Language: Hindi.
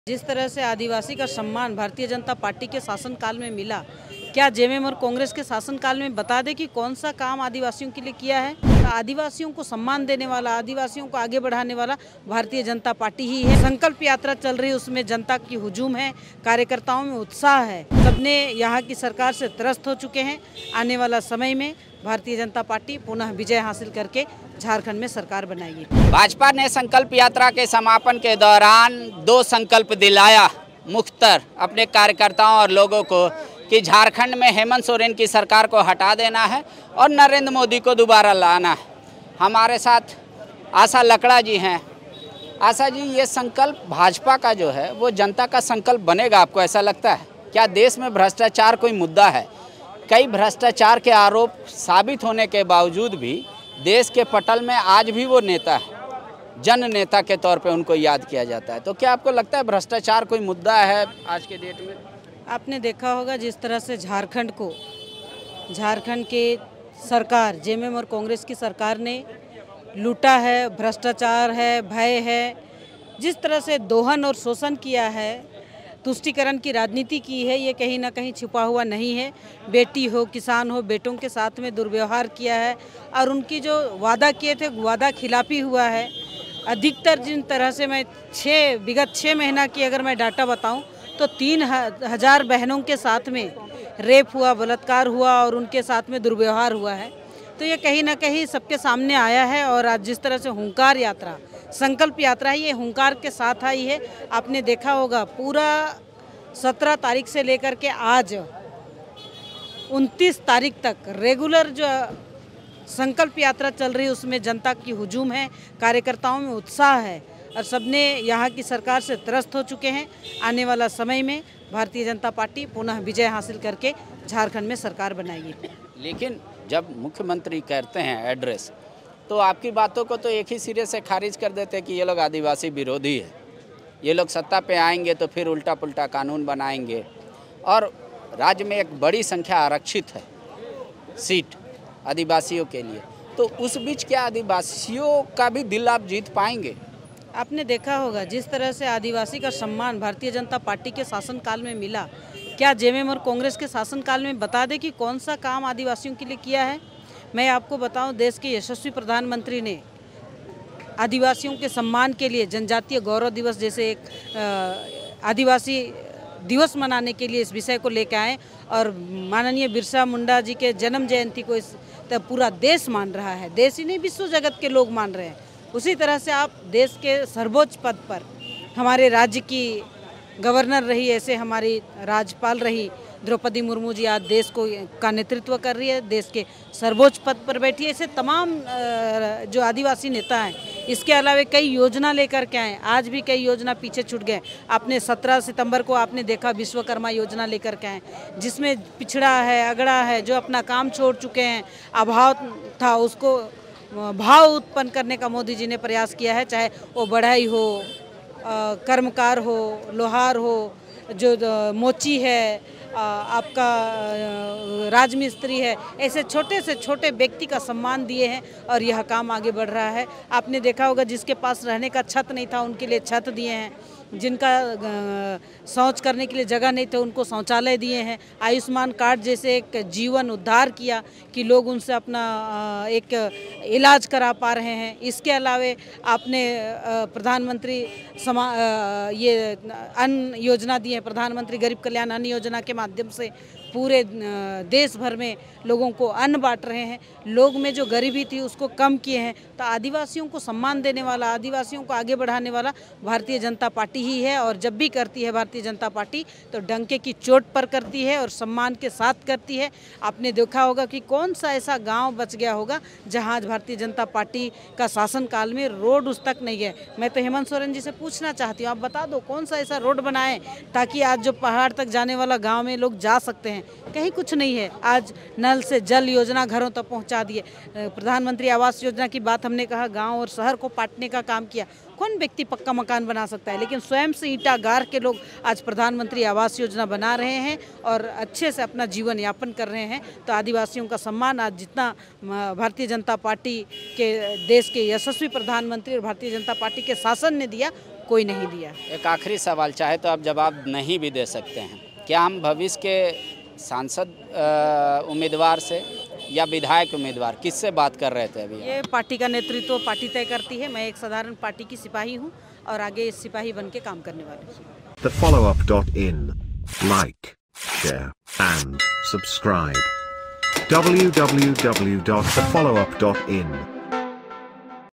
जिस तरह से आदिवासी का सम्मान भारतीय जनता पार्टी के शासनकाल में मिला, क्या जेएमएम और कांग्रेस के शासनकाल में बता दें कि कौन सा काम आदिवासियों के लिए किया है। आदिवासियों को सम्मान देने वाला, आदिवासियों को आगे बढ़ाने वाला भारतीय जनता पार्टी ही है। संकल्प यात्रा चल रही है, उसमें जनता की हुजूम है, कार्यकर्ताओं में उत्साह है। सबने यहाँ की सरकार से त्रस्त हो चुके हैं। आने वाला समय में भारतीय जनता पार्टी पुनः विजय हासिल करके झारखंड में सरकार बनाएगी। भाजपा ने संकल्प यात्रा के समापन के दौरान 2 संकल्प दिलाया मुख्तर अपने कार्यकर्ताओं और लोगों को कि झारखंड में हेमंत सोरेन की सरकार को हटा देना है और नरेंद्र मोदी को दोबारा लाना है। हमारे साथ आशा लकड़ा जी हैं। आशा जी, ये संकल्प भाजपा का जो है वो जनता का संकल्प बनेगा, आपको ऐसा लगता है? क्या देश में भ्रष्टाचार कोई मुद्दा है? कई भ्रष्टाचार के आरोप साबित होने के बावजूद भी देश के पटल में आज भी वो नेता है, जन नेता के तौर पे उनको याद किया जाता है। तो क्या आपको लगता है भ्रष्टाचार कोई मुद्दा है आज के डेट में? आपने देखा होगा जिस तरह से झारखंड के सरकार जेएमएम और कांग्रेस की सरकार ने लूटा है, भ्रष्टाचार है, भय है, जिस तरह से दोहन और शोषण किया है, तुष्टीकरण की राजनीति की है, ये कहीं ना कहीं छुपा हुआ नहीं है। बेटी हो, किसान हो, बेटों के साथ में दुर्व्यवहार किया है और उनकी जो वादा किए थे वादा खिलाफी हुआ है। अधिकतर जिन तरह से मैं विगत 6 महीना की अगर मैं डाटा बताऊं तो 3000 बहनों के साथ में रेप हुआ, बलात्कार हुआ और उनके साथ में दुर्व्यवहार हुआ है। तो ये कहीं ना कहीं सबके सामने आया है। और आज जिस तरह से हुंकार यात्रा, संकल्प यात्रा है, ये हुंकार के साथ आई है। आपने देखा होगा पूरा 17 तारीख से लेकर के आज 29 तारीख तक रेगुलर जो संकल्प यात्रा चल रही है, उसमें जनता की हुजूम है, कार्यकर्ताओं में उत्साह है और सबने यहाँ की सरकार से त्रस्त हो चुके हैं। आने वाला समय में भारतीय जनता पार्टी पुनः विजय हासिल करके झारखंड में सरकार बनाएगी। लेकिन जब मुख्यमंत्री करते हैं एड्रेस, तो आपकी बातों को तो एक ही सिरे से खारिज कर देते हैं कि ये लोग आदिवासी विरोधी है, ये लोग सत्ता पे आएंगे तो फिर उल्टा पुल्टा कानून बनाएंगे। और राज्य में एक बड़ी संख्या आरक्षित है सीट आदिवासियों के लिए, तो उस बीच क्या आदिवासियों का भी दिल आप जीत पाएंगे? आपने देखा होगा जिस तरह से आदिवासी का सम्मान भारतीय जनता पार्टी के शासनकाल में मिला, क्या जेएमएम और कांग्रेस के शासनकाल में बता दें कि कौन सा काम आदिवासियों के लिए किया है। मैं आपको बताऊं, देश के यशस्वी प्रधानमंत्री ने आदिवासियों के सम्मान के लिए जनजातीय गौरव दिवस जैसे एक आदिवासी दिवस मनाने के लिए इस विषय को लेकर आए और माननीय बिरसा मुंडा जी के जन्म जयंती को इस पूरा देश मान रहा है। देश ही नहीं, विश्व जगत के लोग मान रहे हैं। उसी तरह से आप देश के सर्वोच्च पद पर हमारे राज्य की गवर्नर रही, ऐसे हमारी राज्यपाल रही द्रौपदी मुर्मू जी आज देश का नेतृत्व कर रही है, देश के सर्वोच्च पद पर बैठी है। ऐसे तमाम जो आदिवासी नेता हैं, इसके अलावा कई योजना लेकर के आए। आज भी कई योजना पीछे छूट गए। आपने 17 सितंबर को आपने देखा विश्वकर्मा योजना लेकर के आए, जिसमें पिछड़ा है, अगड़ा है, जो अपना काम छोड़ चुके हैं, अभाव था, उसको भाव उत्पन्न करने का मोदी जी ने प्रयास किया है। चाहे वो बढ़ई हो, कर्मकार हो, लोहार हो, जो मोची है, आपका राजमिस्त्री है, ऐसे छोटे से छोटे व्यक्ति का सम्मान दिए हैं और यह काम आगे बढ़ रहा है। आपने देखा होगा जिसके पास रहने का छत नहीं था उनके लिए छत दिए हैं, जिनका शौच करने के लिए जगह नहीं थे उनको शौचालय दिए हैं। आयुष्मान कार्ड जैसे एक जीवन उद्धार किया कि लोग उनसे अपना एक इलाज करा पा रहे हैं। इसके अलावे आपने प्रधानमंत्री ये अन्न योजना दी है, प्रधानमंत्री गरीब कल्याण अन्न योजना के माध्यम से पूरे देश भर में लोगों को अन्न बांट रहे हैं। लोग में जो गरीबी थी उसको कम किए हैं। तो आदिवासियों को सम्मान देने वाला, आदिवासियों को आगे बढ़ाने वाला भारतीय जनता पार्टी ही है। और जब भी करती है भारतीय जनता पार्टी तो डंके की चोट पर करती है और सम्मान के साथ करती है। आपने देखा होगा कि कौन सा ऐसा गांव बच गया होगा जहां आज भारतीय जनता पार्टी का शासनकाल में रोड उस तक नहीं गए। मैं तो हेमंत सोरेन जी से पूछना चाहती हूँ, आप बता दो कौन सा ऐसा रोड बनाएं ताकि आज जो पहाड़ तक जाने वाला गाँव में लोग जा सकते हैं। कहीं कुछ नहीं है। आज नल से जल योजना घरों तक पहुंचा दिए। प्रधानमंत्री आवास योजना की बात हमने कहा, गांव और शहर को पाटने का काम किया। कौन व्यक्ति पक्का मकान बना सकता है, लेकिन स्वयं से ईंटा गार के लोग आज प्रधानमंत्री आवास योजना बना रहे हैं और अच्छे से अपना जीवन यापन कर रहे हैं। तो आदिवासियों का सम्मान आज जितना भारतीय जनता पार्टी के देश के यशस्वी प्रधानमंत्री और भारतीय जनता पार्टी के शासन ने दिया, कोई नहीं दिया। एक आखिरी सवाल, चाहे तो आप जवाब नहीं भी दे सकते हैं, क्या हम भविष्य के सांसद उम्मीदवार से या विधायक उम्मीदवार किससे बात कर रहे थे अभी? ये पार्टी का नेतृत्व पार्टी तय करती है। मैं एक साधारण पार्टी की सिपाही हूँ और आगे इस सिपाही बन के काम करने वाली हूँ। TheFollowUp.in. Like, share, and subscribe. www.thefollowup.in